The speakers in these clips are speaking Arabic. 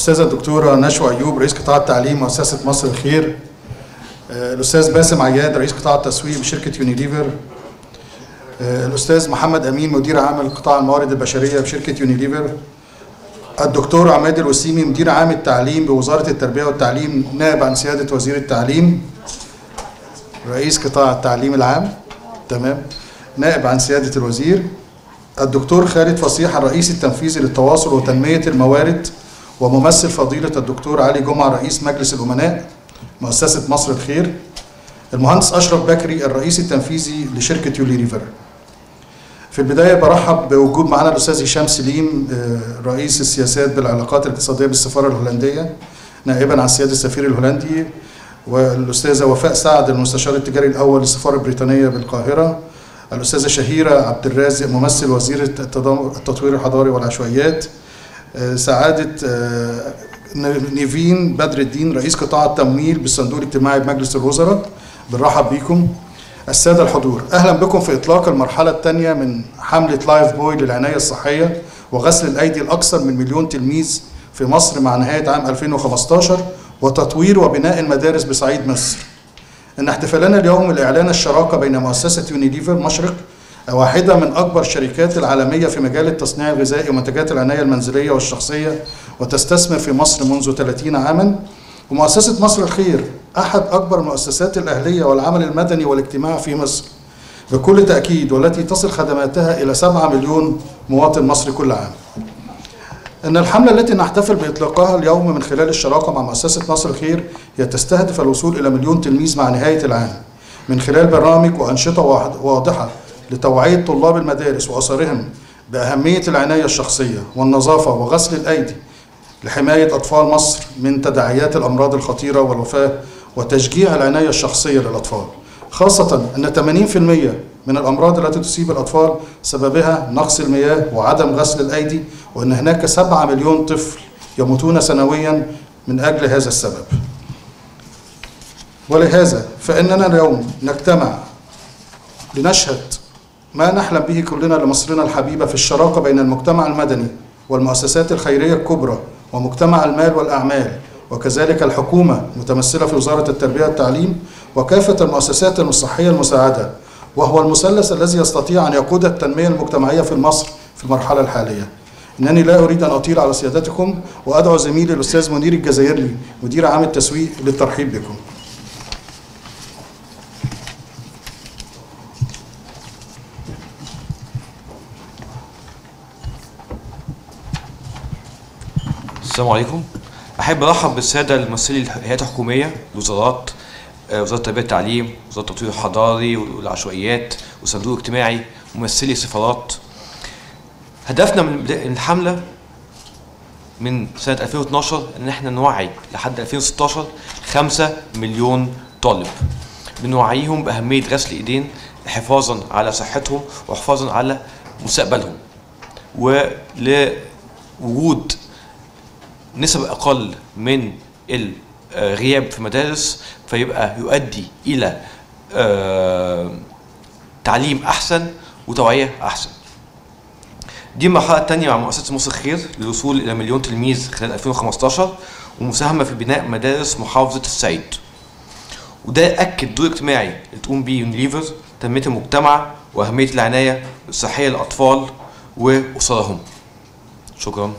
الأستاذة الدكتورة نشوى أيوب رئيس قطاع التعليم مؤسسة مصر الخير، الأستاذ باسم عياد رئيس قطاع التسويق بشركة يونيليفر، الأستاذ محمد أمين مدير عام قطاع الموارد البشرية بشركة يونيليفر، الدكتور عماد الوسيمي مدير عام التعليم بوزارة التربية والتعليم نائب عن سيادة وزير التعليم رئيس قطاع التعليم العام، تمام، نائب عن سيادة الوزير، الدكتور خالد فصيح الرئيس التنفيذي للتواصل وتنمية الموارد وممثل فضيلة الدكتور علي جمعة رئيس مجلس الأمناء مؤسسة مصر الخير، المهندس أشرف بكري الرئيس التنفيذي لشركة يونيليفر. في البداية برحب بوجود معنا الأستاذ هشام سليم رئيس السياسات بالعلاقات الاقتصادية بالسفارة الهولندية نائبا عن سيادة السفير الهولندي، والأستاذة وفاء سعد المستشار التجاري الأول للسفارة البريطانية بالقاهرة، الأستاذة شهيرة عبد الرازق ممثل وزير التطوير الحضاري والعشوائيات، سعادة نيفين بدر الدين رئيس قطاع التمويل بالصندوق الاجتماعي بمجلس الوزراء. بنرحب بيكم. السادة الحضور، أهلا بكم في إطلاق المرحلة الثانية من حملة لايف بوي للعناية الصحية وغسل الأيدي الأكثر من 1,000,000 تلميذ في مصر مع نهاية عام 2015 وتطوير وبناء المدارس بصعيد مصر. إن احتفالنا اليوم لإعلان الشراكة بين مؤسسة يونيليفر مشرق واحدة من أكبر الشركات العالمية في مجال التصنيع الغذائي ومنتجات العناية المنزلية والشخصية وتستثمر في مصر منذ 30 عاما، ومؤسسة مصر الخير أحد أكبر المؤسسات الأهلية والعمل المدني والاجتماعي في مصر بكل تأكيد، والتي تصل خدماتها إلى 7 مليون مواطن مصري كل عام. إن الحملة التي نحتفل بإطلاقها اليوم من خلال الشراكة مع مؤسسة مصر الخير هي تستهدف الوصول إلى 1,000,000 تلميذ مع نهاية العام من خلال برامج وأنشطة واضحة لتوعية طلاب المدارس وأسرهم بأهمية العناية الشخصية والنظافة وغسل الأيدي لحماية أطفال مصر من تداعيات الأمراض الخطيرة والوفاة، وتشجيع العناية الشخصية للأطفال، خاصة أن 80% من الأمراض التي تصيب الأطفال سببها نقص المياه وعدم غسل الأيدي، وأن هناك 7 مليون طفل يموتون سنويا من أجل هذا السبب. ولهذا فإننا اليوم نجتمع لنشهد ما نحلم به كلنا لمصرنا الحبيبة في الشراكة بين المجتمع المدني والمؤسسات الخيرية الكبرى ومجتمع المال والأعمال، وكذلك الحكومة متمثلة في وزارة التربية والتعليم وكافة المؤسسات الصحية المساعدة، وهو المثلث الذي يستطيع أن يقود التنمية المجتمعية في مصر في المرحلة الحالية. إنني لا أريد أن أطيل على سيادتكم، وأدعو زميلي الأستاذ منير الجزائري مدير عام التسويق للترحيب بكم. السلام عليكم. أحب أرحب بالسادة الممثلي الهيئات الحكومية، الوزارات، وزارة التربية والتعليم، وزارة التطوير الحضاري والعشوائيات، والصندوق الاجتماعي، ممثلي سفارات. هدفنا من الحملة من سنة 2012 إن احنا نوعي لحد 2016 5 مليون طالب، بنوعيهم بأهمية غسل الإيدين حفاظا على صحتهم وحفاظا على مستقبلهم، ولوجود نسب أقل من الغياب في المدارس، فيبقى يؤدي إلى تعليم أحسن وتوعية أحسن. دي المرحلة الثانية مع مؤسسة مصر الخير للوصول إلى 1,000,000 تلميذ خلال 2015 ومساهمة في بناء مدارس محافظة الصعيد. وده أكد الدور الاجتماعي اللي تقوم بيه يونيليفر، تنمية المجتمع وأهمية العناية الصحية للأطفال وأسرهم. شكرا.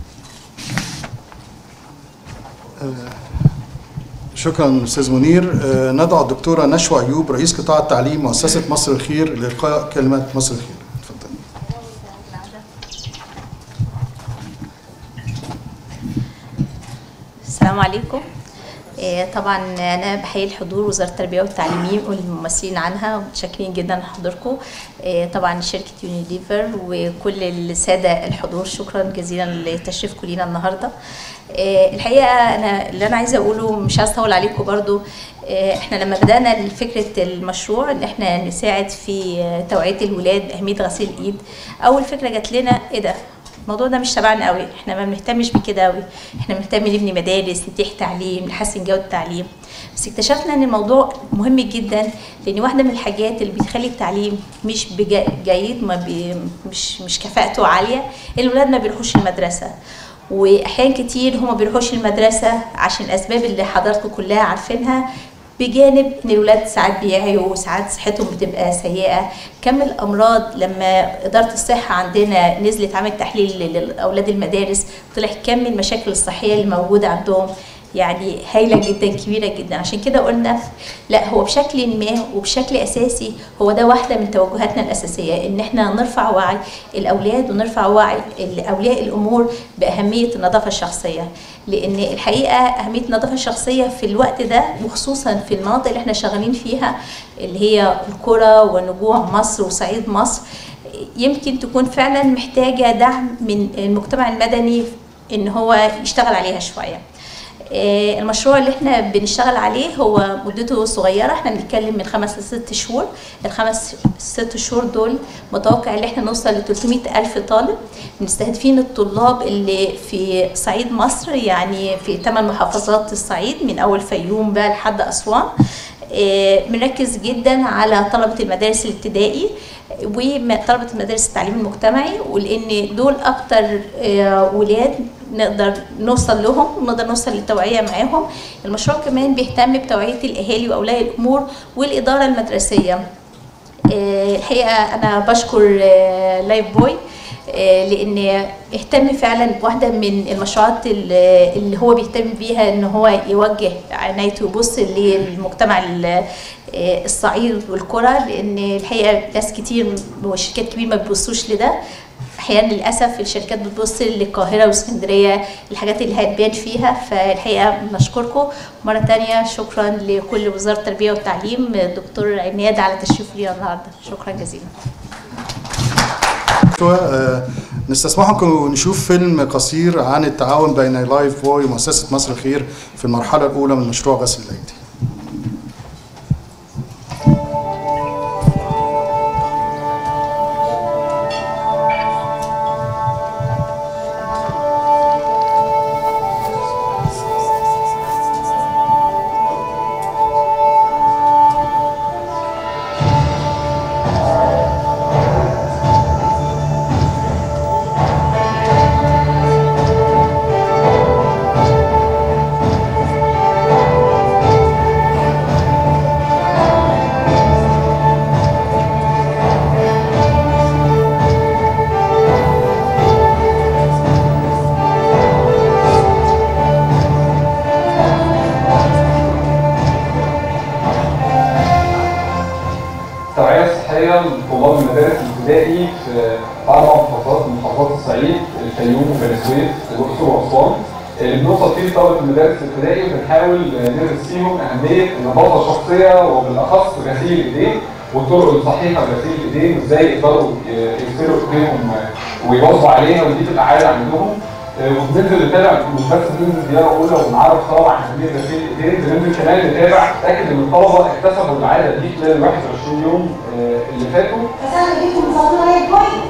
شكرا أستاذ منير. ندعو الدكتورة نشوى أيوب رئيس قطاع التعليم مؤسسة مصر الخير لإلقاء كلمة مصر الخير. اتفضل. السلام عليكم. طبعا انا بحيي الحضور وزاره التربيه والتعليم والممثلين عنها، ومتشكرين جدا لحضوركم. طبعا شركه يونيليفر وكل الساده الحضور، شكرا جزيلا لتشريفكم لينا النهارده. الحقيقه اللي انا عايزه اقوله، مش عايزه اطول عليكم برضو. احنا لما بدانا فكره المشروع ان احنا نساعد في توعيه الولاد باهميه غسيل الايد، اول فكره جات لنا ايه ده؟ الموضوع ده مش تبعنا قوي، احنا ما بنهتمش بكده قوي، احنا بنهتم نبني مدارس، نتيح تعليم، نحسن جوده التعليم. بس اكتشفنا ان الموضوع مهم جدا، لان واحده من الحاجات اللي بتخلي التعليم مش جيد، مش كفاءته عاليه، الولاد ما بيروحوش المدرسه. واحيان كتير هما بيروحوش المدرسه عشان الاسباب اللي حضراتكم كلها عارفينها، بجانب ان الولاد ساعات بيعيوا وساعات صحتهم بتبقى سيئه. كم الامراض لما اداره الصحه عندنا نزلت عملت تحليل لاولاد المدارس، طلع كم المشاكل الصحيه اللي موجوده عندهم يعني هايله جدا كبيره جدا. عشان كده قلنا لا، هو بشكل ما وبشكل اساسي هو ده واحده من توجهاتنا الاساسيه، ان احنا نرفع وعي الاولاد ونرفع وعي اولياء الامور باهميه النظافه الشخصيه. لان الحقيقه اهميه النظافه الشخصيه في الوقت ده، وخصوصا في المناطق اللي احنا شغالين فيها اللي هي القرى ونجوع مصر وصعيد مصر، يمكن تكون فعلا محتاجه دعم من المجتمع المدني ان هو يشتغل عليها شويه. المشروع اللي احنا بنشتغل عليه هو مدته صغيرة، احنا بنتكلم من 5 ل 6 شهور. ال5-6 شهور دول متوقع ان احنا نوصل ل 300,000 طالب، مستهدفين الطلاب اللي في صعيد مصر، يعني في 8 محافظات الصعيد من اول فيوم بقى لحد أسوان. بنركز جدا على طلبة المدارس الابتدائي وطلبة المدارس التعليم المجتمعي، ولان دول اكتر ولاد نقدر نوصل لهم ونقدر نوصل للتوعية معاهم. المشروع كمان بيهتم بتوعية الأهالي وأولياء الأمور والإدارة المدرسية. الحقيقة أنا بشكر لايف بوي لأن اهتم فعلا بواحدة من المشروعات اللي هو بيهتم بيها، إن هو يوجه عنايته ويبص للمجتمع الصعيد والقرى، لأن الحقيقة ناس كتير وشركات كبيرة ما بيبصوش لده. احيانا للاسف الشركات بتبص للقاهره واسكندريه الحاجات اللي هتبان فيها. فالحقيقه بنشكركم مره ثانيه، شكرا لكل وزاره التربيه والتعليم الدكتور عماد على تشريفه لينا النهارده، شكرا جزيلا. نستسمحكم نشوف فيلم قصير عن التعاون بين لايف بوي ومؤسسه مصر الخير في المرحله الاولى من مشروع غسل الايدي. لطلاب المدارس الابتدائي في 4 محافظات من محافظات الصعيد، الفيوم وبني سويف والاقصر واسوان. بنوصل فيه لطلبه المدارس الابتدائي وبنحاول ندرس فيهم اهميه النظافه الشخصيه وبالاخص غسيل الايدين والطرق الصحيحه لغسيل الايدين وازاي يقدروا يغسلوا ايديهم ويواظبوا عليها ودي تبقى عاده عندهم. وبننزل نتابع، مش بس بننزل زياره اولى ونعرف طبعا عن اهميه غسيل الايدين، بننزل كمان نتابع نتاكد ان الطلبه اكتسبوا العاده دي خلال ال 21 يوم اللي فاتوا. بس انا جبت مصادره كويس.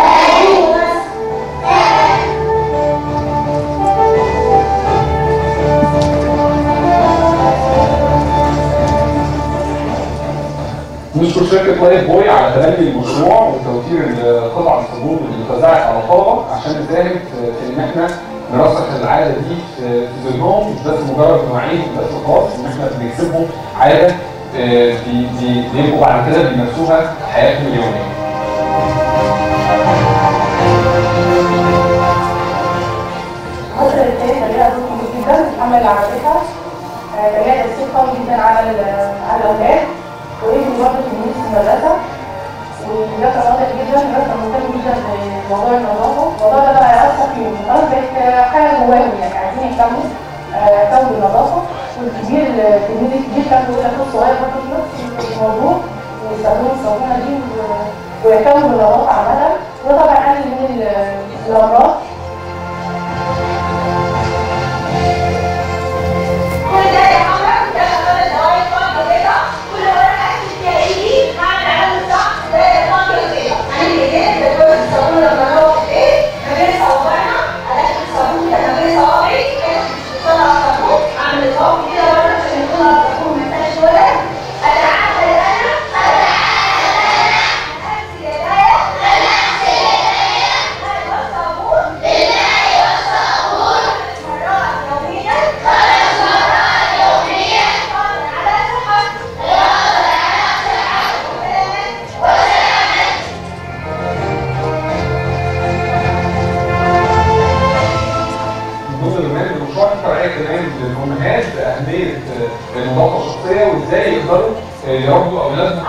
نشكر شركة لايف بوي على تبني المشروع وتوفير قطع الصابون اللي اتوزعت على الطلبة عشان نساهم في ان احنا نرسخ العادة دي في ذهنهم، مش بس مجرد نوعية بس خلاص، ان احنا بنكسبهم عادة بيبقوا بعد كده بيمارسوها في حياتهم اليومية. الفترة اللي فاتت طريقة كويسة جدا بتحمل عادتها، طريقة تأثير قوي جدا على الأولاد، وابني برضه تلميذ في المدرسة، وده كان واضح جدا، الناس كانوا مهتمين جدا بموضوع النظافة. الموضوع ده بقى هيأثر فيهم، خلاص بقت حاجة جواهم، يعني عايزين يهتموا بالنظافة. والكبير التلميذ الكبير كان بيقول لأخوه الصغير برضه في نفس الموضوع، ويستخدموا الصابونة دي ويهتموا بالنظافة عامة، وده طبعا قلل من الأمراض.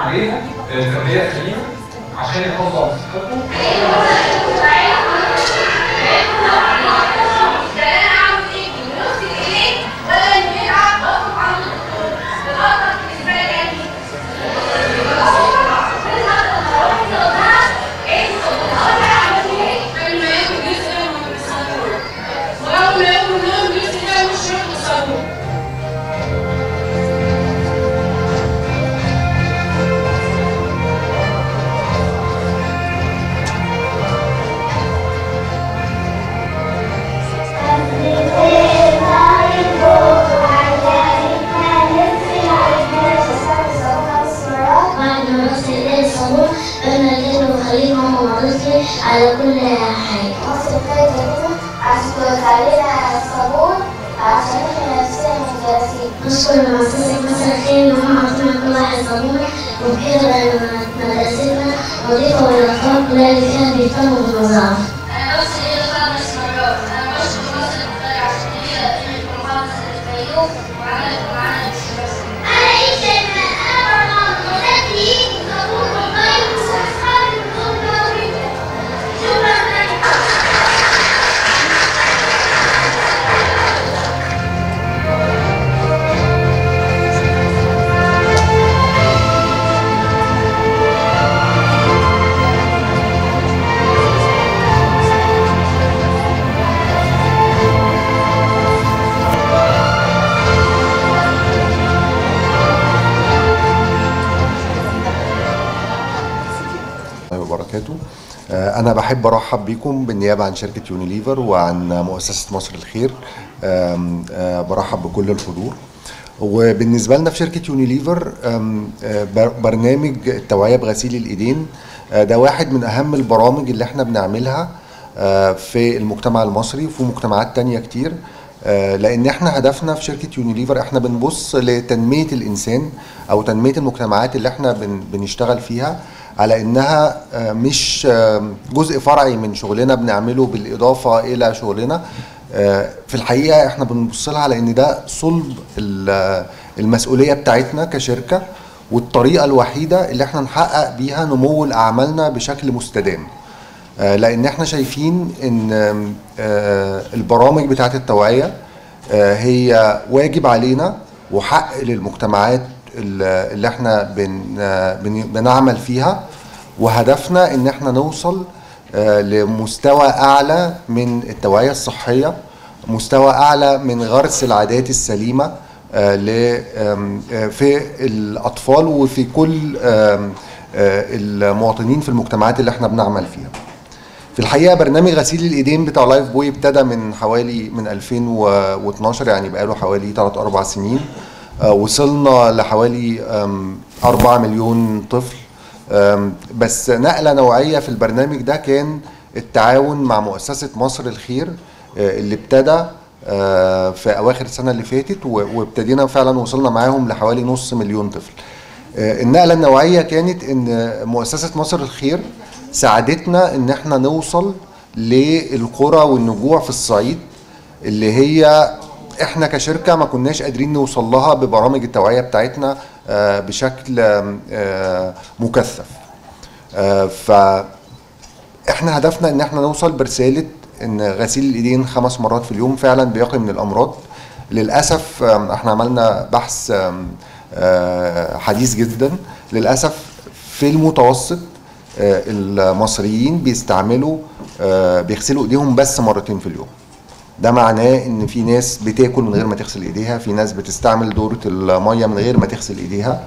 عليها تربيه سليمه عشان يحافظوا على صحتهم. على كل حاجة. مصر كده عشان علينا الصابون عشان احنا نفسنا مدرسين. نشكر مؤسسة مصر الخير إن هم عطونا كل واحد صابونة وبكده بقى مدرستنا نظيفة والأطفال كلها اللي فيها بيهتموا بالنظافة. أنا بس ليا 5 مرات. أنا بشكر مصر الخير عشان هي قدمت محافظة الفيوم وعملت معانا الشباب. أنا إيشا أنا برضه ولادي صابون ومية وصحابي وكل وبركاته. أنا بحب أرحب بكم بالنيابة عن شركة يونيليفر وعن مؤسسة مصر الخير. برحب بكل الحضور. وبالنسبة لنا في شركة يونيليفر برنامج التوعية بغسيل الإيدين ده واحد من أهم البرامج اللي احنا بنعملها في المجتمع المصري وفي مجتمعات تانية كتير، لأن احنا هدفنا في شركة يونيليفر احنا بنبص لتنمية الإنسان أو تنمية المجتمعات اللي احنا بنشتغل فيها على انها مش جزء فرعي من شغلنا بنعمله بالاضافه الى شغلنا. في الحقيقه احنا بنبص لها على ان ده صلب المسؤوليه بتاعتنا كشركه والطريقه الوحيده اللي احنا نحقق بيها نمو لاعمالنا بشكل مستدام، لان احنا شايفين ان البرامج بتاعت التوعيه هي واجب علينا وحق للمجتمعات اللي احنا بنعمل فيها، وهدفنا ان احنا نوصل لمستوى اعلى من التوعية الصحية، مستوى اعلى من غرس العادات السليمة في الاطفال وفي كل المواطنين في المجتمعات اللي احنا بنعمل فيها. في الحقيقة برنامج غسيل الايدين بتاع لايف بوي ابتدى من 2012، يعني بقاله حوالي 3-4 سنين. وصلنا لحوالي 4 مليون طفل. بس نقلة نوعية في البرنامج ده كان التعاون مع مؤسسة مصر الخير اللي ابتدى في أواخر السنة اللي فاتت، وابتدينا فعلا وصلنا معاهم لحوالي 500,000 طفل. النقلة النوعية كانت ان مؤسسة مصر الخير ساعدتنا ان احنا نوصل للقرى والنجوع في الصعيد اللي هي احنا كشركة ما كناش قادرين نوصل لها ببرامج التوعية بتاعتنا بشكل مكثف. فاحنا هدفنا ان احنا نوصل برسالة ان غسيل الايدين 5 مرات في اليوم فعلا بيقي من الامراض. للأسف احنا عملنا بحث حديث جدا. للأسف في المتوسط المصريين بيغسلوا ايديهم بس 2 مرات في اليوم. ده معناه ان في ناس بتاكل من غير ما تغسل ايديها، في ناس بتستعمل دورة المية من غير ما تغسل ايديها.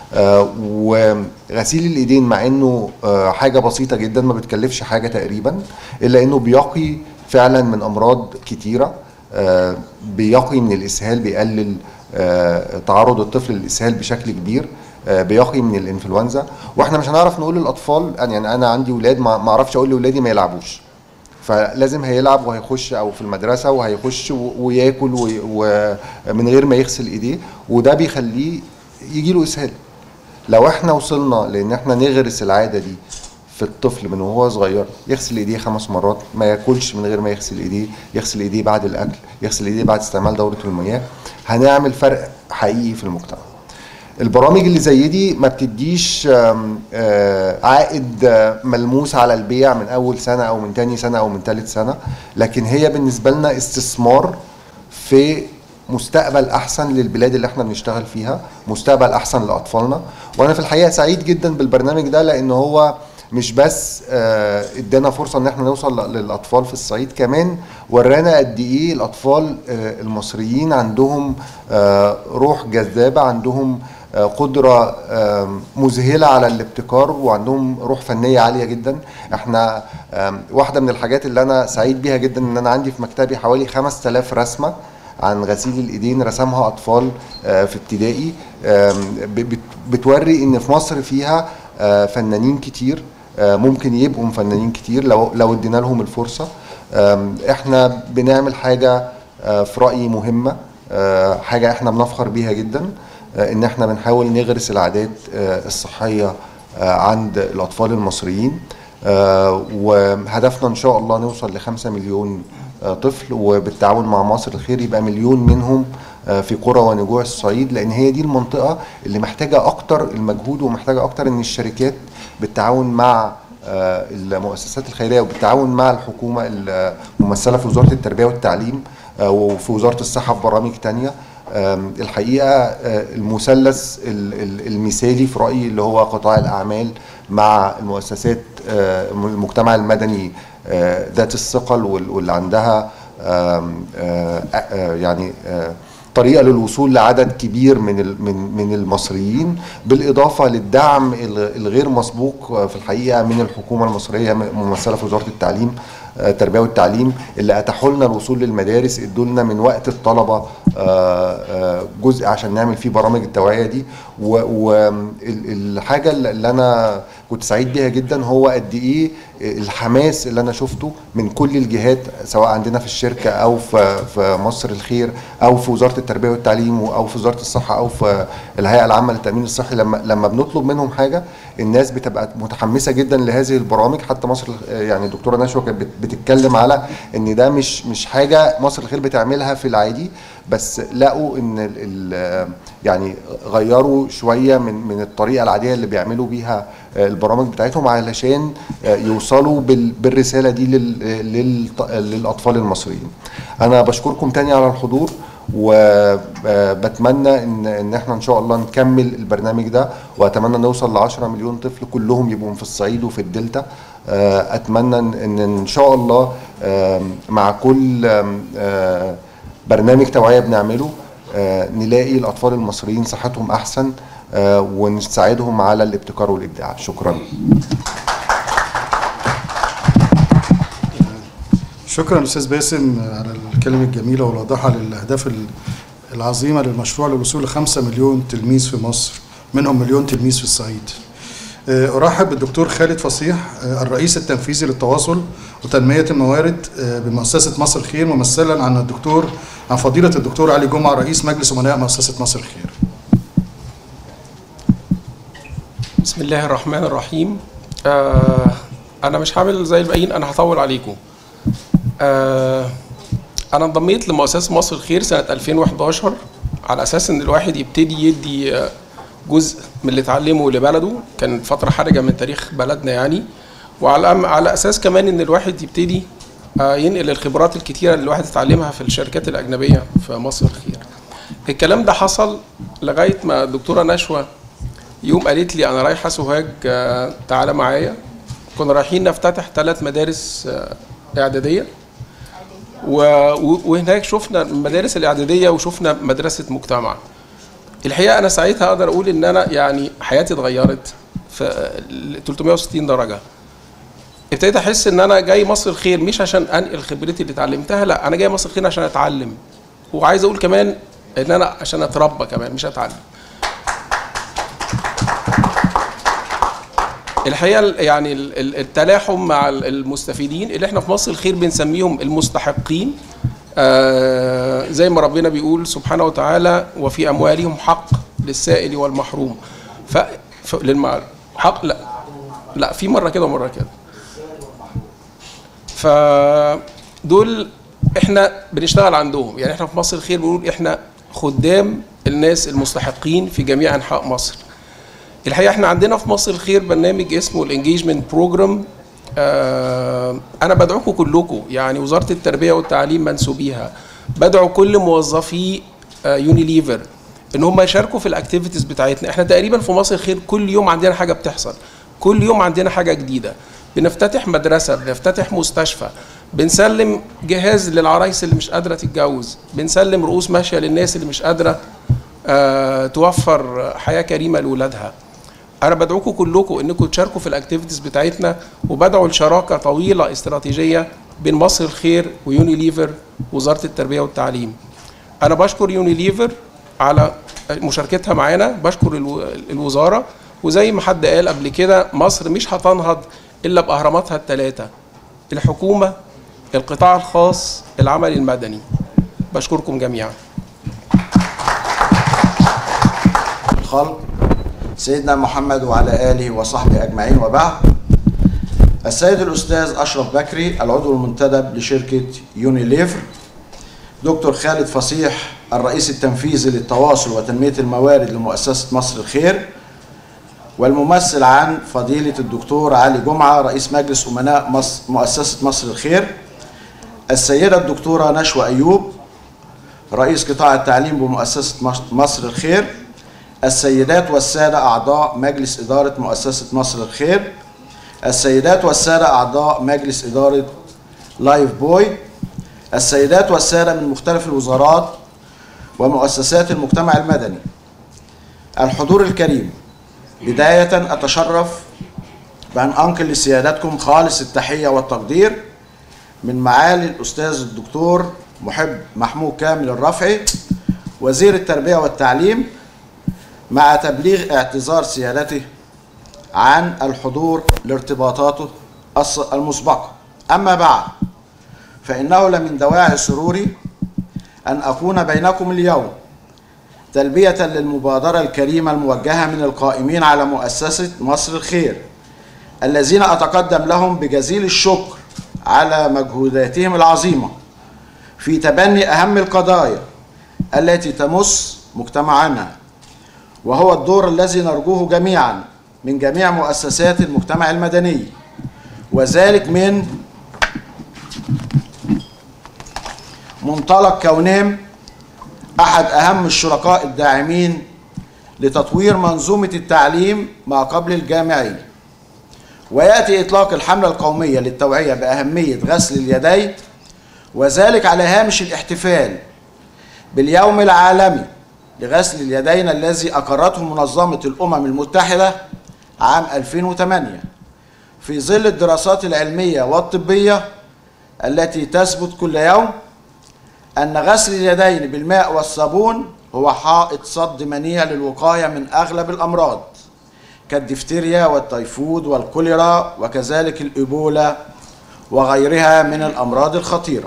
وغسيل الايدين مع انه حاجة بسيطة جدا ما بتكلفش حاجة تقريبا، الا انه بيقي فعلا من امراض كتيرة. بيقي من الاسهال، بيقلل تعرض الطفل للاسهال بشكل كبير، بيقي من الانفلونزا. واحنا مش هنعرف نقول للاطفال، يعني انا عندي ولاد ما اعرفش اقول لاولادي ما يلعبوش، فلازم هيلعب وهيخش او في المدرسه وهيخش وياكل ومن غير ما يغسل ايديه، وده بيخليه يجي له اسهال. لو احنا وصلنا لان احنا نغرس العاده دي في الطفل من وهو صغير، يغسل ايديه 5 مرات، ما ياكلش من غير ما يغسل ايديه، يغسل ايديه بعد الاكل، يغسل ايديه بعد استعمال دوره المياه، هنعمل فرق حقيقي في المجتمع. البرامج اللي زي دي ما بتديش عائد ملموس على البيع من اول سنه او من تاني سنه او من تالت سنه، لكن هي بالنسبه لنا استثمار في مستقبل احسن للبلاد اللي احنا بنشتغل فيها، مستقبل احسن لاطفالنا. وانا في الحقيقه سعيد جدا بالبرنامج ده، لان هو مش بس ادانا فرصه ان احنا نوصل للاطفال في الصعيد، كمان ورانا قد ايه الاطفال المصريين عندهم روح جذابه، عندهم قدره مذهله على الابتكار، وعندهم روح فنيه عاليه جدا. احنا واحده من الحاجات اللي انا سعيد بيها جدا ان انا عندي في مكتبي حوالي 5000 رسمه عن غسيل الايدين رسمها اطفال في ابتدائي، بتوري ان في مصر فيها فنانين كتير ممكن يبقوا فنانين كتير لو ادينا لهم الفرصه. احنا بنعمل حاجه في رايي مهمه، حاجه احنا بنفخر بيها جدا، ان احنا بنحاول نغرس العادات الصحيه عند الاطفال المصريين، وهدفنا ان شاء الله نوصل ل5 مليون طفل، وبالتعاون مع مصر الخير يبقى مليون منهم في قرى ونجوع الصعيد، لان هي دي المنطقه اللي محتاجه اكتر المجهود، ومحتاجه اكتر ان الشركات بالتعاون مع المؤسسات الخيريه وبالتعاون مع الحكومه الممثله في وزاره التربيه والتعليم وفي وزاره الصحه في برامج تانية. الحقيقه المثلث المثالي في رايي اللي هو قطاع الاعمال مع المؤسسات المجتمع المدني ذات الثقل واللي عندها يعني طريقه للوصول لعدد كبير من المصريين، بالاضافه للدعم الغير مسبوق في الحقيقه من الحكومه المصريه ممثله في وزاره التعليم التربيه والتعليم، اللي اتاحوا لنا الوصول للمدارس، ادوا لنا من وقت الطلبه جزء عشان نعمل فيه برامج التوعيه دي. والحاجه اللي انا كنت سعيد بيها جدا هو قد ايه الحماس اللي انا شفته من كل الجهات، سواء عندنا في الشركه او في مصر الخير او في وزاره التربيه والتعليم او في وزاره الصحه او في الهيئه العامه للتامين الصحي. لما بنطلب منهم حاجه الناس بتبقى متحمسه جدا لهذه البرامج. حتى مصر يعني الدكتوره نشوى كانت بتتكلم على ان ده مش حاجه مصر الخير بتعملها في العادي، بس لقوا ان يعني غيروا شويه من الطريقه العاديه اللي بيعملوا بيها البرامج بتاعتهم علشان يوصلوا بالرساله دي للاطفال المصريين. انا بشكركم تاني على الحضور، وبتمنى ان احنا ان شاء الله نكمل البرنامج ده، واتمنى نوصل ل10 مليون طفل كلهم يبقوا في الصعيد وفي الدلتا. اتمنى ان شاء الله مع كل برنامج توعيه بنعمله نلاقي الاطفال المصريين صحتهم احسن ونساعدهم على الابتكار والابداع. شكرا. شكرا استاذ باسم على الكلمه الجميله والواضحه للاهداف العظيمه للمشروع للوصول ل5 مليون تلميذ في مصر، منهم مليون تلميذ في الصعيد. ارحب بالدكتور خالد فصيح الرئيس التنفيذي للتواصل وتنميه الموارد بمؤسسه مصر الخير، ممثلا عن فضيله الدكتور علي جمعه رئيس مجلس امناء مؤسسه مصر الخير. بسم الله الرحمن الرحيم. انا مش هعمل زي الباقيين، انا هطول عليكم. انا انضميت لمؤسسه مصر الخير سنه 2011 على اساس ان الواحد يبتدي يدي جزء من اللي اتعلمه لبلده، كان فتره حرجه من تاريخ بلدنا يعني، وعلى اساس كمان ان الواحد يبتدي ينقل الخبرات الكتيره اللي الواحد اتعلمها في الشركات الاجنبيه في مصر الخير. الكلام ده حصل لغايه ما الدكتوره نشوى يوم قالت لي انا رايحه سوهاج تعالى معايا. كنا رايحين نفتتح 3 مدارس اعداديه، وهناك شفنا المدارس الاعداديه وشفنا مدرسه مجتمع. الحقيقه انا ساعتها اقدر اقول ان انا يعني حياتي اتغيرت في 360 درجه. ابتديت احس ان انا جاي مصر الخير مش عشان انقل خبرتي اللي اتعلمتها، لا انا جاي مصر الخير عشان اتعلم، وعايز اقول كمان ان انا عشان اتربى كمان مش اتعلم. الحقيقه يعني التلاحم مع المستفيدين اللي احنا في مصر الخير بنسميهم المستحقين، زي ما ربنا بيقول سبحانه وتعالى وفي اموالهم حق للسائل والمحروم. حق لا في مره كده ومره كده. فدول احنا بنشتغل عندهم، يعني احنا في مصر الخير بنقول احنا خدام الناس المستحقين في جميع أنحاء مصر. الحقيقة احنا عندنا في مصر الخير برنامج اسمه الانجيجمنت بروجرام. أنا بدعوكم كلكم، يعني وزارة التربية والتعليم منسوبيها، بدعو كل موظفي يونيليفر ان هم يشاركوا في الاكتيفيتيز بتاعتنا. احنا تقريبا في مصر الخير كل يوم عندنا حاجه بتحصل، كل يوم عندنا حاجه جديده. بنفتتح مدرسه، بنفتتح مستشفى، بنسلم جهاز للعرايس اللي مش قادره تتجوز، بنسلم رؤوس ماشيه للناس اللي مش قادره توفر حياه كريمه لاولادها. انا بدعوكم كلكم انكم تشاركوا في الاكتيفيتيز بتاعتنا، وبدعو لشراكه طويله استراتيجيه بين مصر الخير ويونيليفر ووزاره التربيه والتعليم. انا بشكر يونيليفر على مشاركتها معانا، بشكر الوزاره، وزي ما حد قال قبل كده مصر مش هتنهض الا باهراماتها الثلاثه: الحكومه، القطاع الخاص، العمل المدني. بشكركم جميعا. الخلق سيدنا محمد وعلى آله وصحبه أجمعين، وبعد. السيد الأستاذ أشرف بكري العضو المنتدب لشركة يونيليفر، دكتور خالد فصيح الرئيس التنفيذي للتواصل وتنمية الموارد لمؤسسة مصر الخير، والممثل عن فضيلة الدكتور علي جمعة رئيس مجلس أمناء مؤسسة مصر الخير، السيدة الدكتورة نشوى أيوب رئيس قطاع التعليم بمؤسسة مصر الخير، السيدات والسادة أعضاء مجلس إدارة مؤسسة مصر الخير، السيدات والسادة أعضاء مجلس إدارة لايف بوي، السيدات والسادة من مختلف الوزارات ومؤسسات المجتمع المدني، الحضور الكريم، بداية أتشرف بأن أنقل لسيادتكم خالص التحية والتقدير من معالي الأستاذ الدكتور محمود كامل الرفعي وزير التربية والتعليم، مع تبليغ اعتذار سيادته عن الحضور لارتباطاته المسبقة. أما بعد، فإنه لمن دواعي سروري أن أكون بينكم اليوم تلبية للمبادرة الكريمة الموجهة من القائمين على مؤسسة مصر الخير، الذين أتقدم لهم بجزيل الشكر على مجهوداتهم العظيمة في تبني أهم القضايا التي تمس مجتمعنا، وهو الدور الذي نرجوه جميعا من جميع مؤسسات المجتمع المدني، وذلك من منطلق كونهم أحد أهم الشركاء الداعمين لتطوير منظومة التعليم ما قبل الجامعي. ويأتي إطلاق الحملة القومية للتوعية بأهمية غسل اليدين، وذلك على هامش الاحتفال باليوم العالمي لغسل اليدين الذي أقرته منظمة الأمم المتحدة عام 2008 في ظل الدراسات العلمية والطبية التي تثبت كل يوم أن غسل اليدين بالماء والصابون هو حائط صد منيع للوقاية من أغلب الأمراض كالدفتيريا والتيفود والكوليرا، وكذلك الإيبولا وغيرها من الأمراض الخطيرة.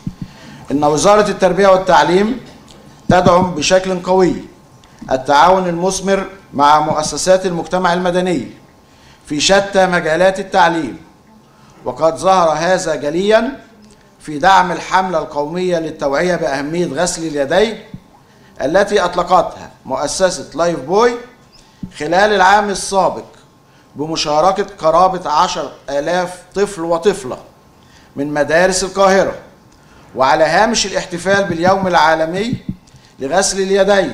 إن وزارة التربية والتعليم تدعم بشكل قوي التعاون المثمر مع مؤسسات المجتمع المدني في شتى مجالات التعليم، وقد ظهر هذا جليا في دعم الحملة القومية للتوعية بأهمية غسل اليدين التي أطلقتها مؤسسة لايف بوي خلال العام السابق بمشاركة قرابة 10,000 طفل وطفلة من مدارس القاهرة، وعلى هامش الاحتفال باليوم العالمي لغسل اليدين،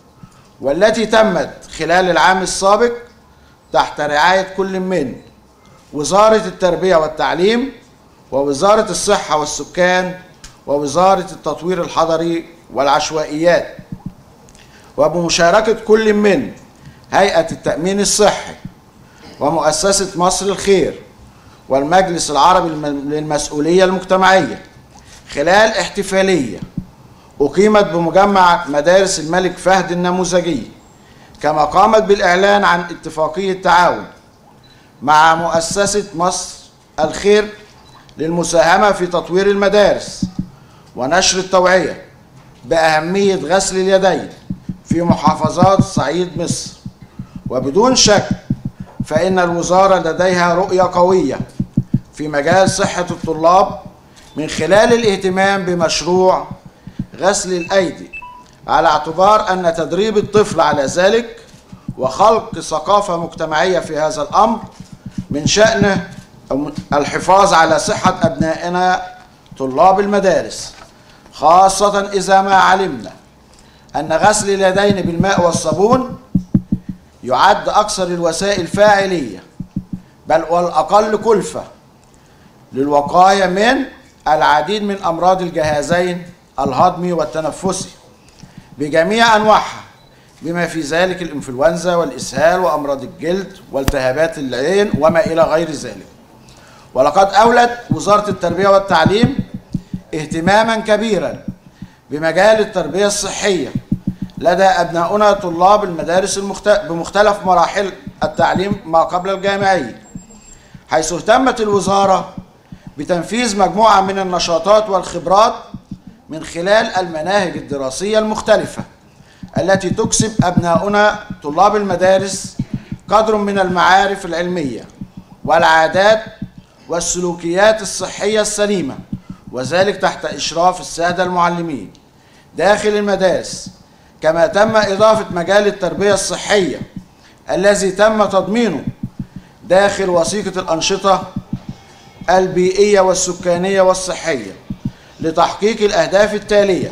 والتي تمت خلال العام السابق تحت رعاية كل من وزارة التربية والتعليم ووزارة الصحة والسكان ووزارة التطوير الحضري والعشوائيات، وبمشاركة كل من هيئة التأمين الصحي ومؤسسة مصر الخير والمجلس العربي للمسؤولية المجتمعية، خلال احتفالية أقيمت بمجمع مدارس الملك فهد النموذجي، كما قامت بالإعلان عن اتفاقية تعاون مع مؤسسة مصر الخير للمساهمة في تطوير المدارس ونشر التوعية بأهمية غسل اليدين في محافظات صعيد مصر. وبدون شك فإن الوزارة لديها رؤية قوية في مجال صحة الطلاب من خلال الاهتمام بمشروع غسل الأيدي على اعتبار أن تدريب الطفل على ذلك وخلق ثقافة مجتمعية في هذا الأمر من شأنه الحفاظ على صحة أبنائنا طلاب المدارس، خاصة إذا ما علمنا أن غسل اليدين بالماء والصابون يعد أكثر الوسائل فاعلية بل والأقل كلفة للوقاية من العديد من أمراض الجهازين الهضمي والتنفسي بجميع أنواعها، بما في ذلك الإنفلونزا والإسهال وأمراض الجلد والتهابات العين وما إلى غير ذلك. ولقد أولت وزارة التربية والتعليم اهتماما كبيرا بمجال التربية الصحية لدى أبناؤنا طلاب المدارس بمختلف مراحل التعليم ما قبل الجامعي، حيث اهتمت الوزارة بتنفيذ مجموعة من النشاطات والخبرات من خلال المناهج الدراسية المختلفة التي تكسب أبناؤنا طلاب المدارس قدر من المعارف العلمية والعادات والسلوكيات الصحية السليمة، وذلك تحت إشراف السادة المعلمين داخل المدارس. كما تم إضافة مجال التربية الصحية الذي تم تضمينه داخل وثيقة الأنشطة البيئية والسكانية والصحية لتحقيق الأهداف التالية: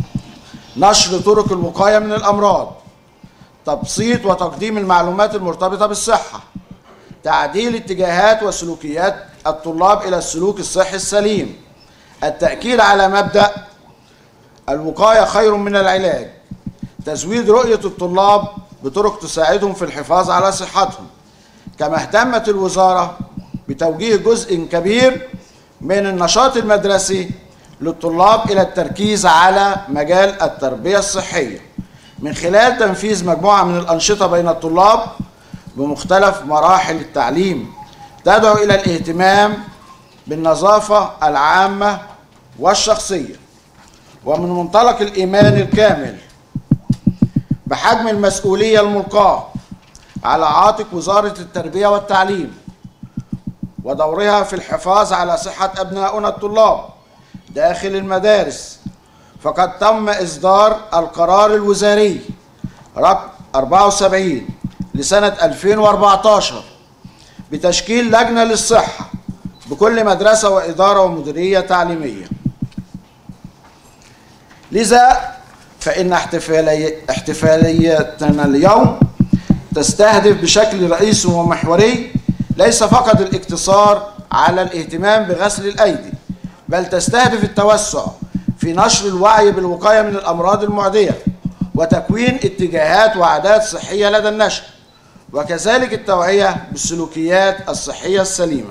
نشر طرق الوقاية من الأمراض، تبسيط وتقديم المعلومات المرتبطة بالصحة، تعديل اتجاهات وسلوكيات الطلاب إلى السلوك الصحي السليم، التأكيد على مبدأ الوقاية خير من العلاج، تزويد رؤية الطلاب بطرق تساعدهم في الحفاظ على صحتهم. كما اهتمت الوزارة بتوجيه جزء كبير من النشاط المدرسي للطلاب إلى التركيز على مجال التربية الصحية من خلال تنفيذ مجموعة من الأنشطة بين الطلاب بمختلف مراحل التعليم تدعو إلى الاهتمام بالنظافة العامة والشخصية، ومن منطلق الإيمان الكامل بحجم المسؤولية الملقاة على عاتق وزارة التربية والتعليم ودورها في الحفاظ على صحة أبناؤنا الطلاب داخل المدارس، فقد تم إصدار القرار الوزاري رقم 74 لسنة 2014 بتشكيل لجنة للصحة بكل مدرسة وإدارة ومديرية تعليمية. لذا فإن احتفاليتنا اليوم تستهدف بشكل رئيسي ومحوري ليس فقط الاقتصار على الاهتمام بغسل الأيدي، بل تستهدف التوسع في نشر الوعي بالوقاية من الأمراض المعدية وتكوين اتجاهات وعادات صحية لدى النشء، وكذلك التوعية بالسلوكيات الصحية السليمة.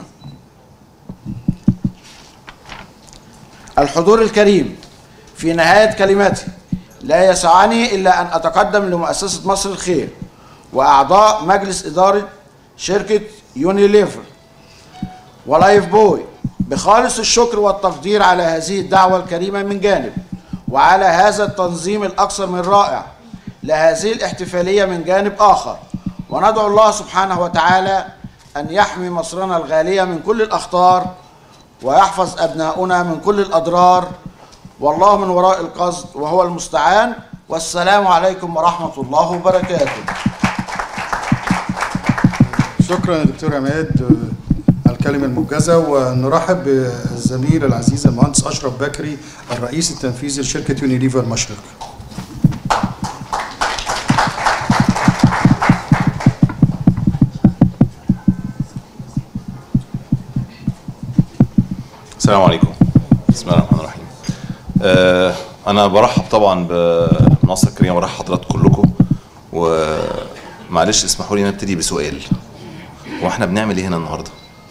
الحضور الكريم، في نهاية كلمتي لا يسعني إلا أن أتقدم لمؤسسة مصر الخير وأعضاء مجلس إدارة شركة يونيليفر ولايف بوي بخالص الشكر والتقدير على هذه الدعوة الكريمة من جانب، وعلى هذا التنظيم الأكثر من رائع لهذه الاحتفالية من جانب آخر. وندعو الله سبحانه وتعالى أن يحمي مصرنا الغالية من كل الأخطار ويحفظ أبناؤنا من كل الأضرار، والله من وراء القصد وهو المستعان. والسلام عليكم ورحمة الله وبركاته. شكرا يا دكتور عماد على الكلمة الموجزة، ونرحب بالزميل العزيز المهندس أشرف بكري الرئيس التنفيذي لشركة يونيليفر مشرق. السلام عليكم. بسم الله الرحمن الرحيم. أنا برحب طبعا بمنصة الكريمة، برحب حضراتكم كلكم، ومعلش اسمحوا لي نبتدي بسؤال. واحنا بنعمل ايه هنا النهارده؟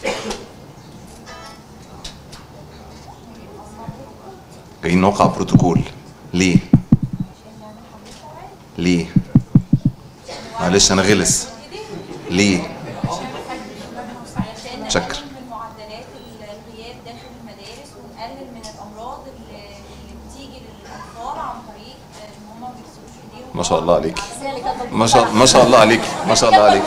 جايين نوقع بروتوكول. ليه؟ ليه؟ معلش انا غلس. ليه؟ شكر. ما شاء الله عليك، ما شاء الله عليك، ما شاء الله عليك.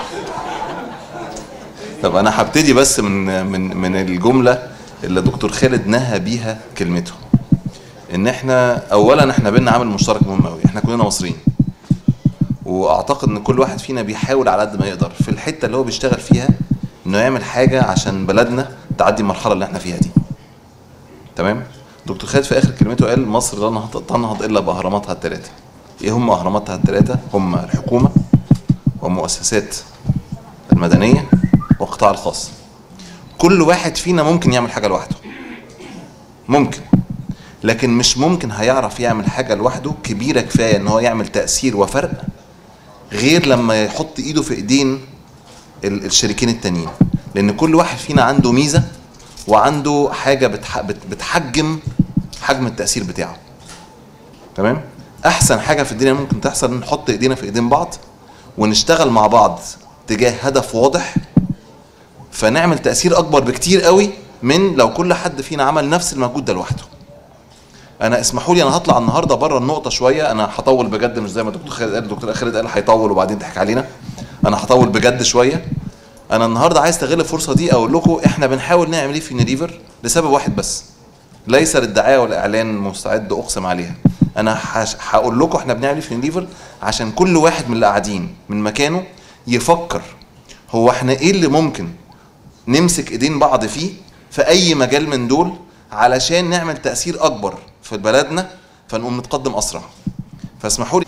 طب انا هبتدي بس من الجمله اللي دكتور خالد نهى بيها كلمته. ان احنا اولا احنا بينا عامل مشترك مهم قوي، احنا كلنا مصريين، واعتقد ان كل واحد فينا بيحاول على قد ما يقدر في الحته اللي هو بيشتغل فيها انه يعمل حاجه عشان بلدنا تعدي المرحله اللي احنا فيها دي. تمام؟ دكتور خالد في اخر كلمته قال مصر لا تنهض الا باهراماتها الثلاثه. ايه هم اهراماتها الثلاثه؟ هم الحكومه والمؤسسات المدنيه والقطاع الخاص. كل واحد فينا ممكن يعمل حاجه لوحده، ممكن، لكن مش ممكن هيعرف يعمل حاجه لوحده كبيره كفايه ان هو يعمل تاثير وفرق غير لما يحط ايده في ايدين الشريكين التانيين، لان كل واحد فينا عنده ميزه وعنده حاجه بتحجم حجم التاثير بتاعه. تمام؟ احسن حاجه في الدنيا ممكن تحصل ان نحط ايدينا في ايدين بعض ونشتغل مع بعض تجاه هدف واضح، فنعمل تاثير اكبر بكتير قوي من لو كل حد فينا عمل نفس المجهود ده لوحده. انا اسمحوا لي انا هطلع النهارده بره النقطه شويه، انا هطول بجد مش زي ما الدكتور خالد قال، الدكتور خالد قال هيطول وبعدين ضحك علينا. انا هطول بجد شويه. انا النهارده عايز استغل الفرصه دي اقول لكم احنا بنحاول نعمل ايه في يونيليفر لسبب واحد بس، ليس للدعايه والاعلان، مستعد اقسم عليها. انا هقول لكم احنا بنعمل ايه في يونيليفر عشان كل واحد من اللي قاعدين من مكانه يفكر هو احنا ايه اللي ممكن نمسك ايدين بعض فيه في اي مجال من دول علشان نعمل تاثير اكبر في بلدنا فنقوم نتقدم اسرع. فاسمحوا لي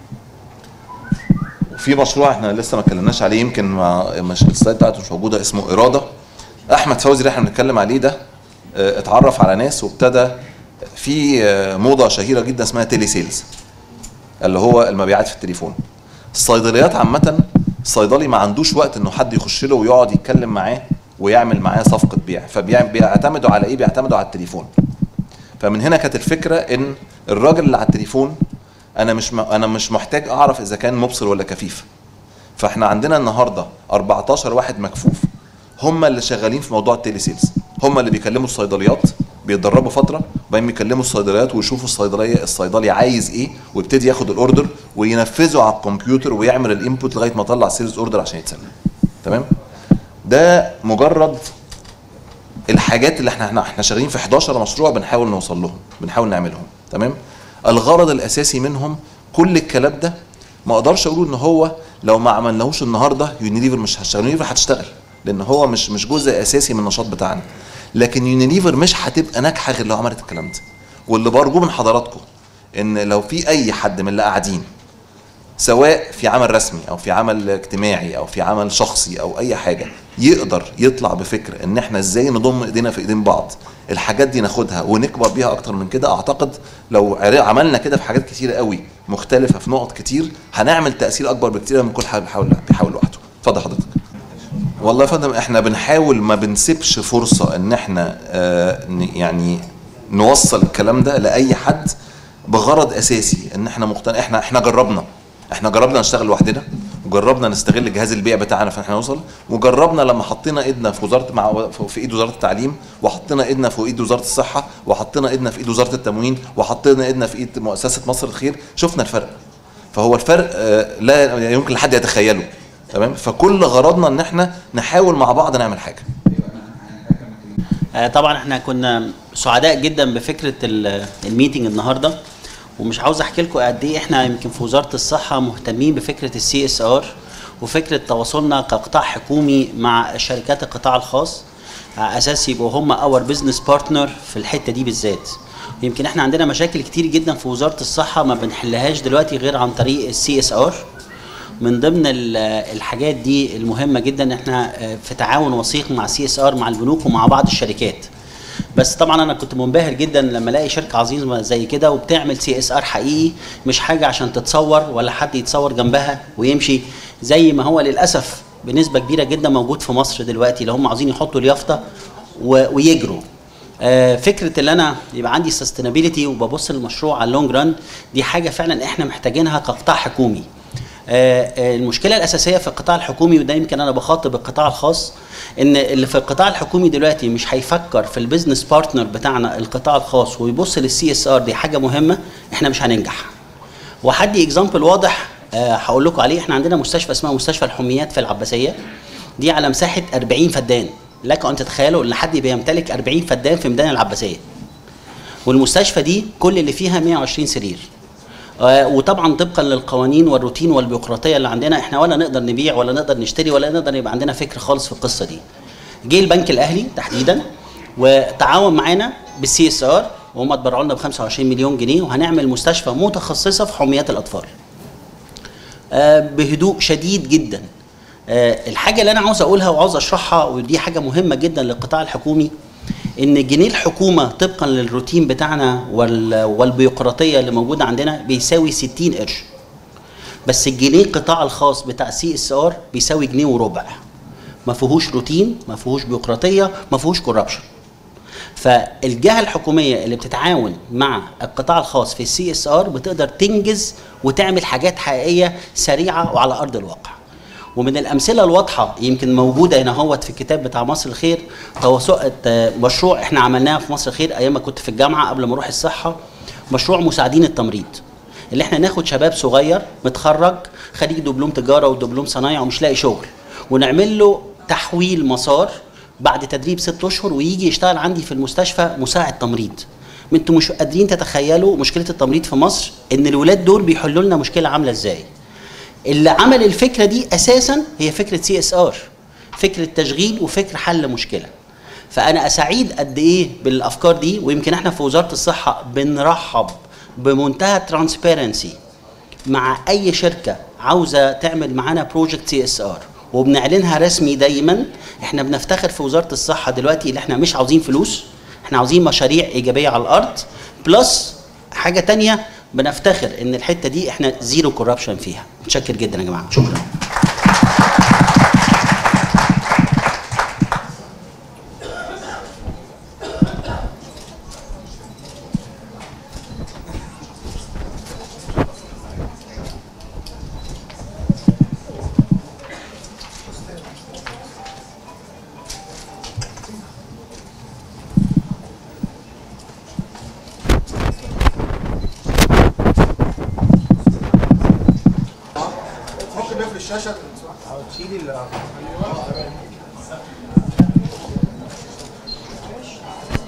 في مشروع احنا لسه ما اتكلمناش عليه، يمكن مش السلايد بتاعته مش موجوده، اسمه اراده. احمد فوزي اللي احنا بنتكلم عليه ده اتعرف على ناس وابتدى في موضه شهيره جدا اسمها تيلي سيلز، اللي هو المبيعات في التليفون. الصيدليات عامه الصيدلي ما عندوش وقت انه حد يخش له ويقعد يتكلم معاه ويعمل معاه صفقه بيع، فبيعتمدوا على ايه؟ بيعتمدوا على التليفون. فمن هنا كانت الفكره ان الراجل اللي على التليفون انا مش محتاج اعرف اذا كان مبصر ولا كفيف. فاحنا عندنا النهارده 14 واحد مكفوف هم اللي شغالين في موضوع التيلي سيلز، هم اللي بيكلموا الصيدليات، بيتدربوا فتره وبعدين بيكلموا الصيدليات ويشوفوا الصيدلي عايز ايه ويبتدي ياخد الاوردر وينفذه على الكمبيوتر ويعمل الانبوت لغايه ما يطلع سيلز اوردر عشان يتسلم. تمام؟ ده مجرد الحاجات اللي احنا شغالين في 11 مشروع بنحاول نوصل لهم، بنحاول نعملهم. تمام؟ الغرض الاساسي منهم كل الكلام ده ما اقدرش اقول ان هو لو ما عملناهوش النهارده يونيليفر مش هتشتغل، يونيليفر هتشتغل لان هو مش جزء اساسي من النشاط بتاعنا، لكن يونيليفر مش هتبقى ناجحه غير لو عملت الكلام ده. واللي برجوه من حضراتكم ان لو في اي حد من اللي قاعدين سواء في عمل رسمي او في عمل اجتماعي او في عمل شخصي او اي حاجه يقدر يطلع بفكر ان احنا ازاي نضم ايدينا في ايدين بعض، الحاجات دي ناخدها ونكبر بيها اكتر من كده، اعتقد لو عملنا كده في حاجات كتير قوي مختلفه في نقط كتير هنعمل تاثير اكبر بكتير من كل حد بيحاول لوحده. اتفضل حضرتك. والله يا فندم احنا بنحاول ما بنسيبش فرصه ان احنا يعني نوصل الكلام ده لاي حد بغرض اساسي ان احنا احنا جربنا نشتغل لوحدنا، وجربنا نستغل جهاز البيع بتاعنا فاحنا نوصل، وجربنا لما حطينا ايدنا في ايد وزاره التعليم، وحطينا ايدنا في ايد وزاره الصحه، وحطينا ايدنا في ايد وزاره التموين، وحطينا ايدنا في ايد مؤسسه مصر الخير، شفنا الفرق. فهو الفرق لا يمكن لحد يتخيله. تمام؟ فكل غرضنا ان احنا نحاول مع بعض نعمل حاجه. طبعا احنا كنا سعداء جدا بفكره الميتنج النهارده، ومش عاوز احكي لكم قد ايه احنا يمكن في وزاره الصحه مهتمين بفكره CSR وفكره تواصلنا كقطاع حكومي مع شركات القطاع الخاص على اساس يبقوا هم اور بزنس بارتنر في الحته دي بالذات. يمكن احنا عندنا مشاكل كتير جدا في وزاره الصحه ما بنحلهاش دلوقتي غير عن طريق CSR. من ضمن الحاجات دي المهمه جدا احنا في تعاون وثيق مع CSR مع البنوك ومع بعض الشركات. بس طبعا انا كنت منبهر جدا لما الاقي شركه عظيمه زي كده وبتعمل CSR حقيقي، مش حاجه عشان تتصور ولا حد يتصور جنبها ويمشي، زي ما هو للاسف بنسبه كبيره جدا موجود في مصر دلوقتي اللي هم عاوزين يحطوا اليافطه ويجروا. فكره اللي انا يبقى عندي سستينابيلتي وببص للمشروع على اللونج ران دي حاجه فعلا احنا محتاجينها كقطاع حكومي. المشكله الاساسيه في القطاع الحكومي، وده يمكن انا بخاطب القطاع الخاص، ان اللي في القطاع الحكومي دلوقتي مش هيفكر في البيزنس بارتنر بتاعنا القطاع الخاص ويبص للCSR دي حاجه مهمه، احنا مش هننجح. وحدي اكزامبل واضح هقول لكم عليه. احنا عندنا مستشفى اسمها مستشفى الحميات في العباسيه، دي على مساحه 40 فدان. لك ان تتخيلوا ان حد بيمتلك 40 فدان في ميدان العباسيه. والمستشفى دي كل اللي فيها 120 سرير. وطبعا طبقا للقوانين والروتين والبيروقراطيه اللي عندنا احنا ولا نقدر نبيع ولا نقدر نشتري ولا نقدر يبقى عندنا فكر خالص في القصه دي. جه البنك الاهلي تحديدا وتعاون معانا بالسي اس ار، وهم اتبرعوا لنا ب 25 مليون جنيه، وهنعمل مستشفى متخصصه في حميات الاطفال. بهدوء شديد جدا. الحاجه اللي انا عاوز اقولها وعاوز اشرحها، ودي حاجه مهمه جدا للقطاع الحكومي، ان جنيه الحكومه طبقا للروتين بتاعنا والبيروقراطيه اللي موجوده عندنا بيساوي 60 قرش. بس الجنيه القطاع الخاص بتاع سي اس ار بيساوي جنيه وربع. ما فيهوش روتين، ما فيهوش بيروقراطيه، ما فيهوش كوربشن. فالجهه الحكوميه اللي بتتعاون مع القطاع الخاص في السي اس ار بتقدر تنجز وتعمل حاجات حقيقيه سريعه وعلى ارض الواقع. ومن الامثله الواضحه يمكن موجوده هنا اهوت في الكتاب بتاع مصر الخير، مشروع احنا عملناه في مصر الخير ايام ما كنت في الجامعه قبل ما اروح الصحه، مشروع مساعدين التمريض، اللي احنا ناخد شباب صغير متخرج خريج دبلوم تجاره ودبلوم صنايع ومش لاقي شغل، ونعمل له تحويل مسار بعد تدريب 6 اشهر ويجي يشتغل عندي في المستشفى مساعد تمريض. انتوا مش قادرين تتخيلوا مشكله التمريض في مصر، ان الولاد دول بيحلوا لنا مشكله عامله ازاي. اللي عمل الفكره دي اساسا هي فكره سي اس ار، فكره تشغيل وفكر حل مشكله. فانا اسعيد قد ايه بالافكار دي، ويمكن احنا في وزاره الصحه بنرحب بمنتهى الترانسبيرنسي مع اي شركه عاوزه تعمل معانا بروجكت سي اس ار، وبنعلنها رسمي دايما. احنا بنفتخر في وزاره الصحه دلوقتي اللي احنا مش عاوزين فلوس، احنا عاوزين مشاريع ايجابيه على الارض، بلس حاجه تانية بنفتخر ان الحته دي احنا زيرو كوربشن فيها. متشكر جدا يا جماعه، شكرا. الشاشه تشيلي